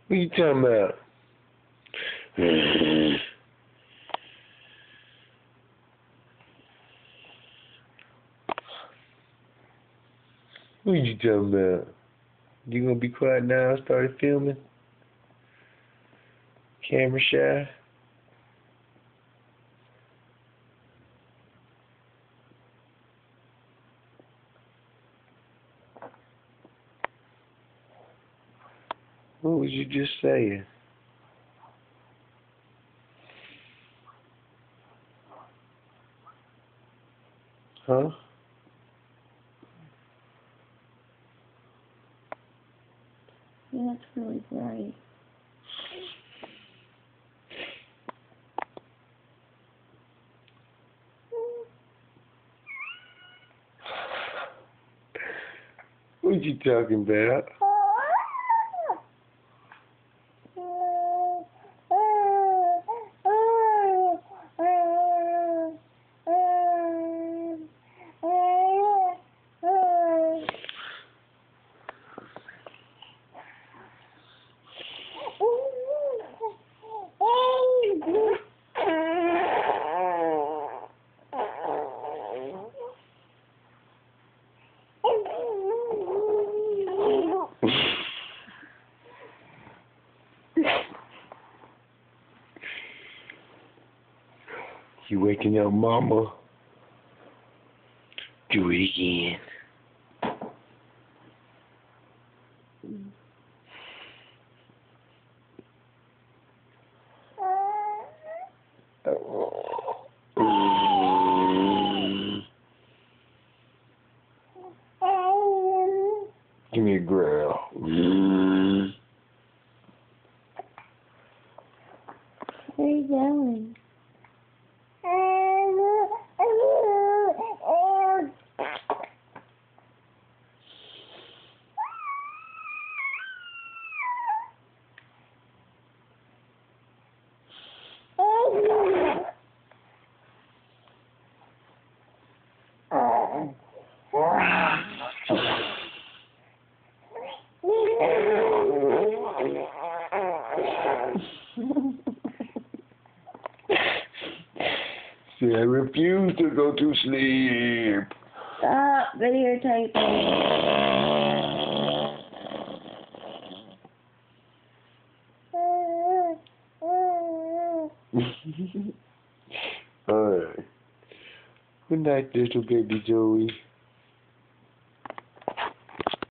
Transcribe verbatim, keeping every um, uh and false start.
What you talking about? What you talking about? You gonna be quiet now? I started filming. Camera shy. What was you just saying? Huh? Yeah, it's really bright. What you talking about? You waking up, mama? Do it again. Give me a growl. Where are you going? See, I refuse to go to sleep. Stop videotaping. Alright. Good night, little baby Zoey.